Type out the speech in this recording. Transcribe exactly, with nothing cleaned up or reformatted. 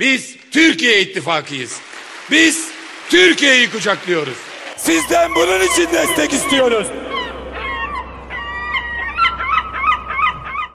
Biz Türkiye İttifakı'yız. Biz Türkiye'yi kucaklıyoruz. Sizden bunun için destek istiyoruz.